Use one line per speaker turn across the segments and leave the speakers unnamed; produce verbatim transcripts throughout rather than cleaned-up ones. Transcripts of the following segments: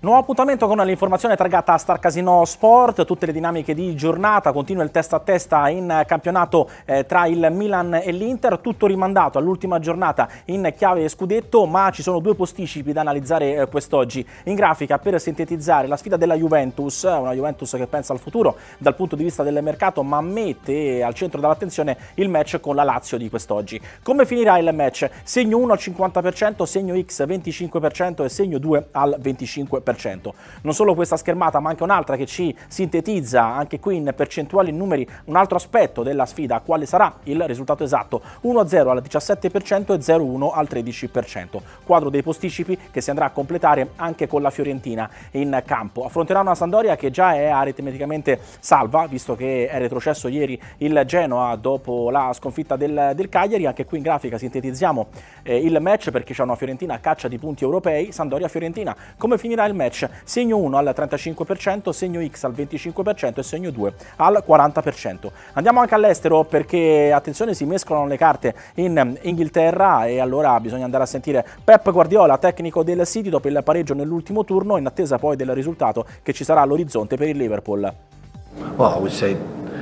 Nuovo appuntamento con l'informazione targata a Star Casino Sport, tutte le dinamiche di giornata, continua il testa a testa in campionato eh, tra il Milan e l'Inter, tutto rimandato all'ultima giornata in chiave scudetto, ma ci sono due posticipi da analizzare eh, quest'oggi. In grafica per sintetizzare la sfida della Juventus, una Juventus che pensa al futuro dal punto di vista del mercato, ma mette al centro dell'attenzione il match con la Lazio di quest'oggi. Come finirà il match? Segno uno al cinquanta per cento, segno X venticinque per cento e segno due al venticinque per cento. Non solo questa schermata, ma anche un'altra che ci sintetizza anche qui in percentuali e numeri un altro aspetto della sfida, quale sarà il risultato esatto: uno a zero al diciassette per cento e zero a uno al tredici per cento. Quadro dei posticipi che si andrà a completare anche con la Fiorentina in campo. Affronterà una Sampdoria che già è aritmeticamente salva, visto che è retrocesso ieri il Genoa dopo la sconfitta del, del Cagliari. Anche qui in grafica sintetizziamo eh, il match, perché c'è una Fiorentina a caccia di punti europei. Sampdoria-Fiorentina. Come finirà il match? Segno uno al trentacinque per cento, segno X al venticinque per cento e segno due al quaranta per cento. Andiamo anche all'estero, perché attenzione, si mescolano le carte in Inghilterra e allora bisogna andare a sentire Pep Guardiola, tecnico del City, dopo il pareggio nell'ultimo turno, in attesa poi del risultato che ci sarà all'orizzonte per il Liverpool.
Well, I would say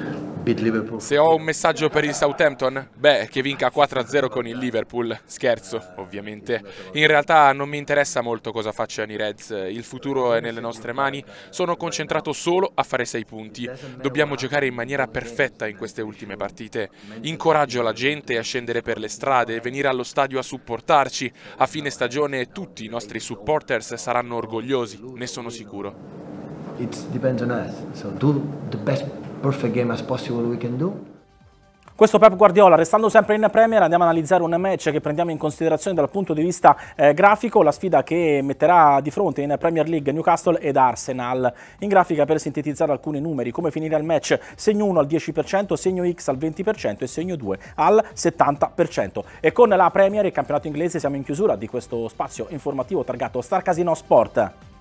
Se ho un messaggio per il Southampton, beh, che vinca quattro a zero con il Liverpool. Scherzo, ovviamente. In realtà non mi interessa molto cosa facciano i Reds, il futuro è nelle nostre mani. Sono concentrato solo a fare sei punti. Dobbiamo giocare in maniera perfetta in queste ultime partite. Incoraggio la gente a scendere per le strade, venire allo stadio a supportarci. A fine stagione tutti i nostri supporters saranno orgogliosi, ne sono sicuro.
it depends on us. So do the best perfect game as possible we can do.
Questo Pep Guardiola. Restando sempre in Premier, andiamo a analizzare un match che prendiamo in considerazione dal punto di vista eh, grafico, la sfida che metterà di fronte in Premier League Newcastle ed Arsenal. In grafica per sintetizzare alcuni numeri: come finire il match: segno uno al dieci per cento, segno X al venti per cento e segno due al settanta per cento. E con la Premier, il campionato inglese, siamo in chiusura di questo spazio informativo targato Star Casino Sport.